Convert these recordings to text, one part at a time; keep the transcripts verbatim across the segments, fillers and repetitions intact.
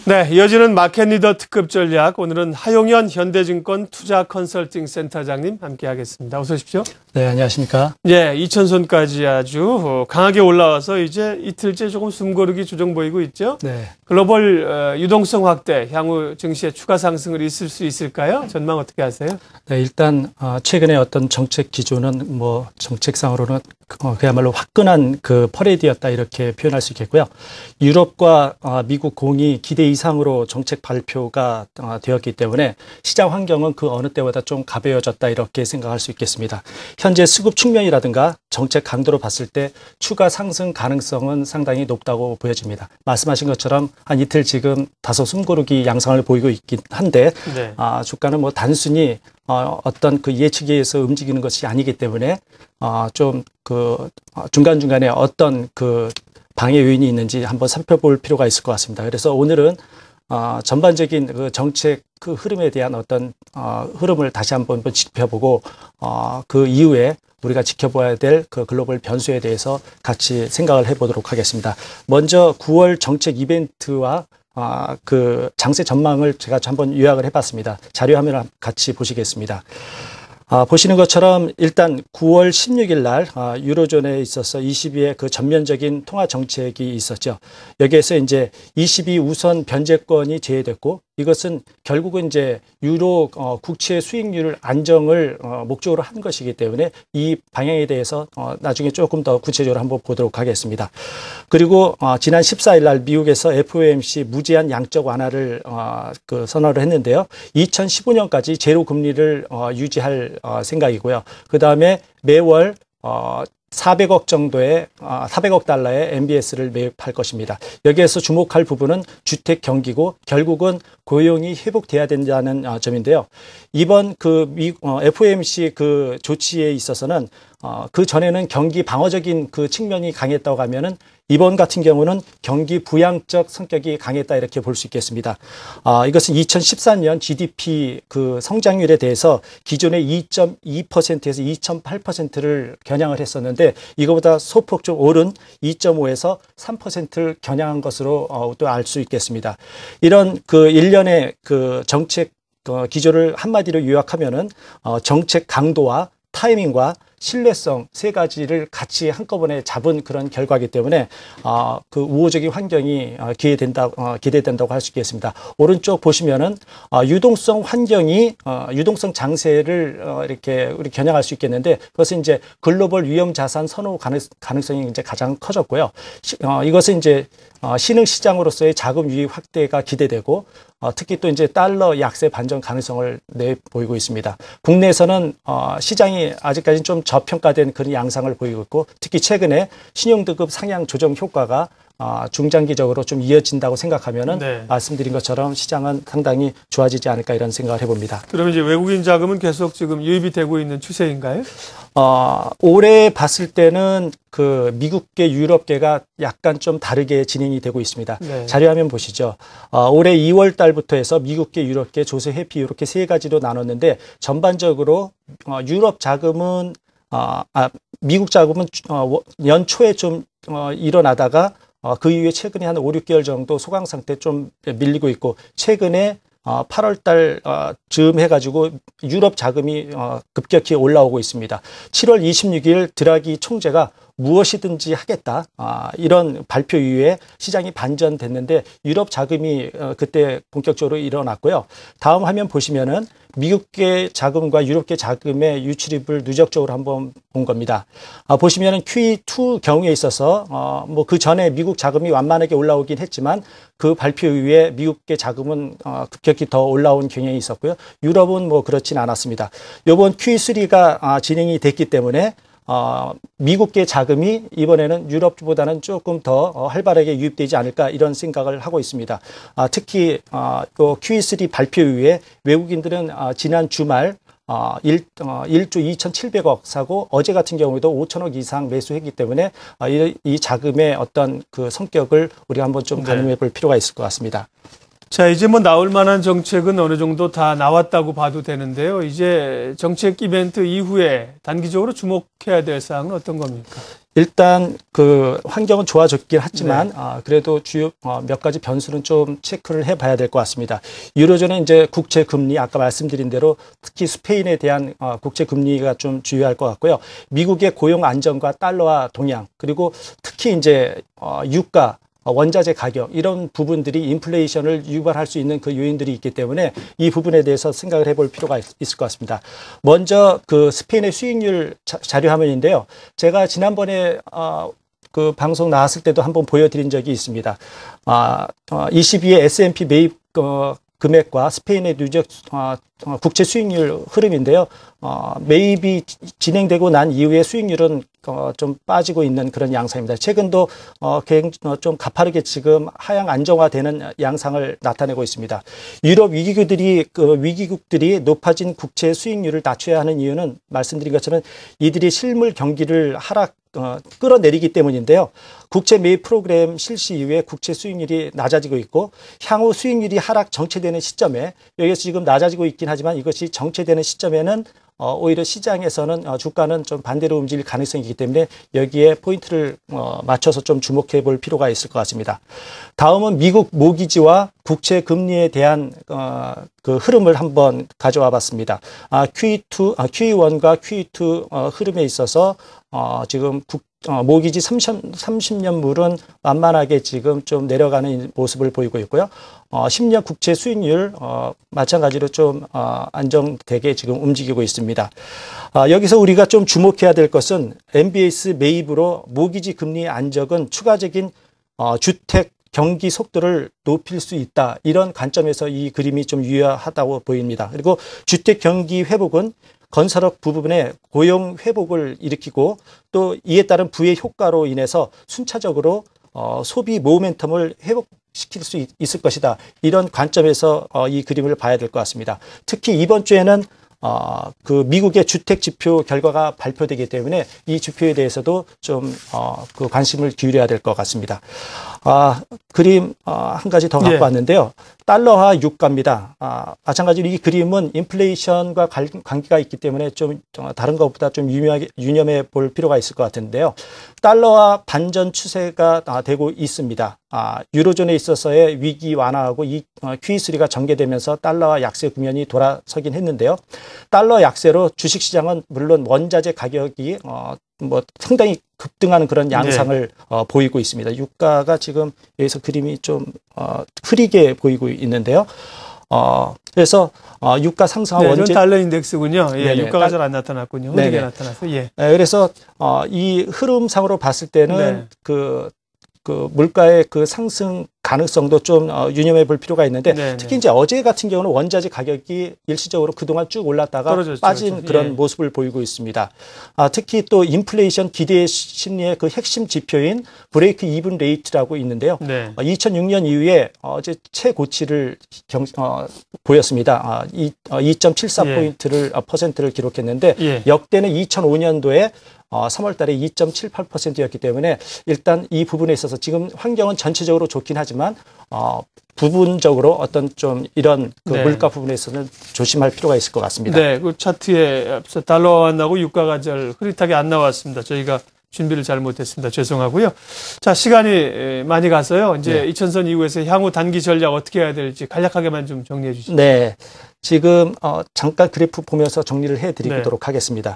네, 이어지는 마켓리더 특급 전략. 오늘은 하용현 현대증권 투자 컨설팅 센터장님 함께하겠습니다. 어서 오십시오. 네, 안녕하십니까. 예, 이천선까지 아주 강하게 올라와서 이제 이틀째 조금 숨고르기 조정 보이고 있죠. 네. 글로벌 유동성 확대, 향후 증시의 추가 상승을 있을 수 있을까요? 전망 어떻게 하세요? 네, 일단 최근에 어떤 정책 기조는 뭐 정책상으로는 그야말로 화끈한 그 퍼레이드였다 이렇게 표현할 수 있겠고요. 유럽과 미국 공이 기대 이상으로 정책 발표가 되었기 때문에 시장 환경은 그 어느 때보다 좀 가벼워졌다 이렇게 생각할 수 있겠습니다. 현재 수급 측면이라든가 정책 강도로 봤을 때 추가 상승 가능성은 상당히 높다고 보여집니다. 말씀하신 것처럼 한 이틀 지금 다소 숨고르기 양상을 보이고 있긴 한데 네. 아, 주가는 뭐 단순히 어, 어떤 그 예측에 의해서 움직이는 것이 아니기 때문에 어, 좀 그 중간중간에 어떤 그 방해 요인이 있는지 한번 살펴볼 필요가 있을 것 같습니다. 그래서 오늘은 어, 전반적인 그 정책 그 흐름에 대한 어떤 어, 흐름을 다시 한번 짚어보고 어, 그 이후에 우리가 지켜봐야 될 그 글로벌 변수에 대해서 같이 생각을 해보도록 하겠습니다. 먼저 구월 정책 이벤트와 아, 그 장세 전망을 제가 한번 요약을 해봤습니다. 자료 화면을 같이 보시겠습니다. 아, 보시는 것처럼 일단 구월 십육일 날 아, 유로존에 있어서 이시비의 그 전면적인 통화 정책이 있었죠. 여기에서 이제 이시비 우선 변제권이 제외됐고 이것은 결국은 이제 유로 어, 국채 수익률 안정을 어, 목적으로 한 것이기 때문에 이 방향에 대해서 어, 나중에 조금 더 구체적으로 한번 보도록 하겠습니다. 그리고 어, 지난 십사일 날 미국에서 에프오엠씨 무제한 양적 완화를 어, 그 선언을 했는데요. 이천십오 년까지 제로 금리를 어, 유지할 어, 생각이고요. 그 다음에 매월 어, 사백억 정도의 사백억 달러의 엠비에스를 매입할 것입니다. 여기에서 주목할 부분은 주택 경기고 결국은 고용이 회복돼야 된다는 점인데요. 이번 그 에프오엠씨 그 조치에 있어서는 그 전에는 경기 방어적인 그 측면이 강했다고 하면은 이번 같은 경우는 경기 부양적 성격이 강했다 이렇게 볼 수 있겠습니다. 아, 이것은 이천십사 년 지디피 그 성장률에 대해서 기존의 이 점 이 퍼센트에서 이 점 팔 퍼센트를 겨냥을 했었는데 이거보다 소폭 좀 오른 이 점 오에서 삼 퍼센트를 겨냥한 것으로 어, 또 알 수 있겠습니다. 이런 그 일련의 그 정책 어, 기조를 한마디로 요약하면은 어, 정책 강도와 타이밍과 신뢰성 세 가지를 같이 한꺼번에 잡은 그런 결과이기 때문에 어, 그 우호적인 환경이 어, 기대된다, 어, 기대된다고 할 수 있겠습니다. 오른쪽 보시면은 어, 유동성 환경이 어, 유동성 장세를 어, 이렇게 우리 겨냥할 수 있겠는데 그것은 이제 글로벌 위험 자산 선호 가능, 가능성이 이제 가장 커졌고요. 시, 어, 이것은 이제 어, 신흥 시장으로서의 자금 유입 확대가 기대되고 어, 특히 또 이제 달러 약세 반전 가능성을 내보이고 있습니다. 국내에서는 어, 시장이 아직까지는 좀 저평가된 그런 양상을 보이고 있고 특히 최근에 신용등급 상향 조정 효과가 어, 중장기적으로 좀 이어진다고 생각하면은 네. 말씀드린 것처럼 시장은 상당히 좋아지지 않을까 이런 생각을 해봅니다. 그러면 이제 외국인 자금은 계속 지금 유입이 되고 있는 추세인가요? 어, 올해 봤을 때는 그 미국계, 유럽계가 약간 좀 다르게 진행이 되고 있습니다. 네. 자료화면 보시죠. 어, 올해 이월 달부터 해서 미국계, 유럽계, 조세 회피 이렇게 세 가지로 나눴는데 전반적으로 어, 유럽 자금은 어, 아, 미국 자금은 어, 연초에 좀 어, 일어나다가 어, 그 이후에 최근에 한 오, 육 개월 정도 소강 상태 좀 밀리고 있고 최근에 어, 팔월 달 어, 즈음 해가지고 유럽 자금이 어, 급격히 올라오고 있습니다. 칠월 이십육일 드라기 총재가 무엇이든지 하겠다 아, 이런 발표 이후에 시장이 반전됐는데 유럽 자금이 어, 그때 본격적으로 일어났고요. 다음 화면 보시면은 미국계 자금과 유럽계 자금의 유출입을 누적적으로 한번 본 겁니다. 아, 보시면은 큐이 투 경우에 있어서 어, 뭐 그 전에 미국 자금이 완만하게 올라오긴 했지만 그 발표 이후에 미국계 자금은 어, 급격히 더 올라온 경향이 있었고요. 유럽은 뭐 그렇진 않았습니다. 이번 큐이 쓰리가 아, 진행이 됐기 때문에 어, 미국계 자금이 이번에는 유럽보다는 조금 더 어, 활발하게 유입되지 않을까 이런 생각을 하고 있습니다. 아, 특히 어, 또 큐이 쓰리 발표 이후에 외국인들은 어, 지난 주말 어, 일, 어, 일조 이천칠백억 사고 어제 같은 경우에도 오천억 이상 매수했기 때문에 어, 이, 이 자금의 어떤 그 성격을 우리가 한번 좀 가늠해 볼 네. 필요가 있을 것 같습니다. 자, 이제 뭐 나올 만한 정책은 어느 정도 다 나왔다고 봐도 되는데요. 이제 정책 이벤트 이후에 단기적으로 주목해야 될 사항은 어떤 겁니까? 일단 그 환경은 좋아졌긴 하지만 네. 아, 그래도 주요 어, 몇 가지 변수는 좀 체크를 해봐야 될 것 같습니다. 유로존은 이제 국채 금리 아까 말씀드린 대로 특히 스페인에 대한 어, 국채 금리가 좀 주요할 것 같고요. 미국의 고용 안정과 달러와 동향 그리고 특히 이제 어, 유가 원자재 가격 이런 부분들이 인플레이션을 유발할 수 있는 그 요인들이 있기 때문에 이 부분에 대해서 생각을 해볼 필요가 있을 것 같습니다. 먼저 그 스페인의 수익률 자, 자료 화면인데요. 제가 지난번에 어, 그 방송 나왔을 때도 한번 보여드린 적이 있습니다. 아, 어, 이십이의 에스 앤 피 매입 어, 금액과 스페인의 누적 어, 국채 수익률 흐름인데요. 어, 매입이 진행되고 난 이후에 수익률은 어, 좀 빠지고 있는 그런 양상입니다. 최근도 어, 좀 가파르게 지금 하향 안정화되는 양상을 나타내고 있습니다. 유럽 위기국들이 그 위기국들이 높아진 국채 수익률을 낮춰야 하는 이유는 말씀드린 것처럼 이들이 실물 경기를 하락 어, 끌어내리기 때문인데요. 국채 매입 프로그램 실시 이후에 국채 수익률이 낮아지고 있고 향후 수익률이 하락 정체되는 시점에 여기서 지금 낮아지고 있긴 하지만 이것이 정체되는 시점에는 어, 오히려 시장에서는 어, 주가는 좀 반대로 움직일 가능성이 있기 때문에 여기에 포인트를 어, 맞춰서 좀 주목해 볼 필요가 있을 것 같습니다. 다음은 미국 모기지와 국채 금리에 대한 어, 그 흐름을 한번 가져와 봤습니다. 아, 큐이 투, 아, 큐이 원과 큐이 투 어, 흐름에 있어서 어, 지금 국, 어, 모기지 삼십 년물은 완만하게 지금 좀 내려가는 모습을 보이고 있고요. 어, 십 년 국채 수익률 어, 마찬가지로 좀 어, 안정되게 지금 움직이고 있습니다. 어, 여기서 우리가 좀 주목해야 될 것은 엠비에스 매입으로 모기지 금리 안정은 추가적인 어, 주택 경기 속도를 높일 수 있다. 이런 관점에서 이 그림이 좀 유효하다고 보입니다. 그리고 주택 경기 회복은 건설업 부분의 고용 회복을 일으키고 또 이에 따른 부의 효과로 인해서 순차적으로 어, 소비 모멘텀을 회복시킬 수 있, 있을 것이다. 이런 관점에서 어, 이 그림을 봐야 될 것 같습니다. 특히 이번 주에는 어, 그 미국의 주택 지표 결과가 발표되기 때문에 이 지표에 대해서도 좀 어, 그 관심을 기울여야 될 것 같습니다. 아, 그림 어, 한 가지 더 갖고 예. 왔는데요. 달러화 유가입니다. 아, 마찬가지로 이 그림은 인플레이션과 관계가 있기 때문에 좀 다른 것보다 좀 유명하게, 유념해 볼 필요가 있을 것 같은데요. 달러화 반전 추세가 아, 되고 있습니다. 아, 유로존에 있어서의 위기 완화하고 이 어, 큐이 쓰리가 전개되면서 달러화 약세 국면이 돌아서긴 했는데요. 달러 약세로 주식시장은 물론 원자재 가격이 어, 뭐 상당히 급등하는 그런 양상을 네. 어, 보이고 있습니다. 유가가 지금 여기서 그림이 좀 어, 흐리게 보이고 있는데요. 어, 그래서 어, 유가 상승한 네, 원재 달러 인덱스군요. 예, 네네. 유가가 잘 안 나타났군요. 흐리게 나타났어요. 예. 네, 그래서 어, 이 흐름상으로 봤을 때는 네. 그, 그 물가의 그 상승 가능성도 좀 어, 유념해 볼 필요가 있는데 네네. 특히 이제 어제 같은 경우는 원자재 가격이 일시적으로 그동안 쭉 올랐다가 떨어졌죠, 빠진 그렇죠. 그런 예. 모습을 보이고 있습니다. 아, 특히 또 인플레이션 기대 심리의 그 핵심 지표인 브레이크 이븐 레이트라고 있는데요. 네. 어, 이천육 년 이후에 어제 최고치를 경, 어, 보였습니다. 아, 이, 어, 이 점 칠사 포인트를 예. 어, 퍼센트를 기록했는데 예. 역대는 이천오 년도에 어, 삼월 달에 이 점 칠팔 퍼센트였기 때문에 일단 이 부분에 있어서 지금 환경은 전체적으로 좋긴 하지만 어, 부분적으로 어떤 좀 이런 그 네. 물가 부분에서는 조심할 필요가 있을 것 같습니다. 네, 그 차트에 앞서 달러와 안 나고 유가가 잘 흐릿하게 안 나왔습니다. 저희가 준비를 잘못했습니다. 죄송하고요. 자, 시간이 많이 가서요. 이제 네. 이천선 이후에서 향후 단기 전략 어떻게 해야 될지 간략하게만 좀 정리해 주시죠. 네, 지금 어, 잠깐 그래프 보면서 정리를 해드리도록 네. 하겠습니다.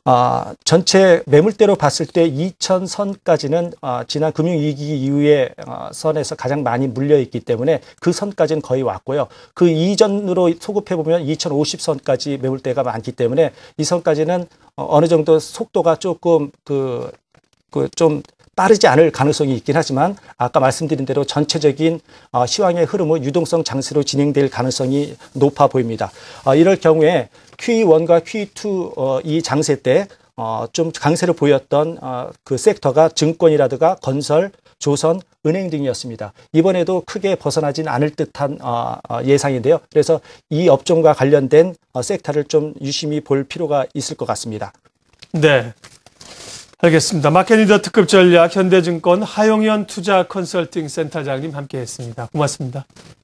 아, 전체 매물대로 봤을 때 이천 선까지는 아, 지난 금융위기 이후에 아, 선에서 가장 많이 물려있기 때문에 그 선까지는 거의 왔고요. 그 이전으로 소급해보면 이천오십 선까지 매물대가 많기 때문에 이 선까지는 어, 어느 정도 속도가 조금 그, 그 좀 빠르지 않을 가능성이 있긴 하지만 아까 말씀드린 대로 전체적인 어, 시황의 흐름은 유동성 장세로 진행될 가능성이 높아 보입니다. 어, 이럴 경우에 큐이 원과 큐이 투 어, 이 장세 때 어, 좀 강세를 보였던 어, 그 섹터가 증권이라든가 건설, 조선, 은행 등이었습니다. 이번에도 크게 벗어나진 않을 듯한 어, 어, 예상인데요. 그래서 이 업종과 관련된 어, 섹터를 좀 유심히 볼 필요가 있을 것 같습니다. 네. 알겠습니다. 마켓리더 특급 전략 현대증권 하용현 투자 컨설팅 센터장님 함께했습니다. 고맙습니다.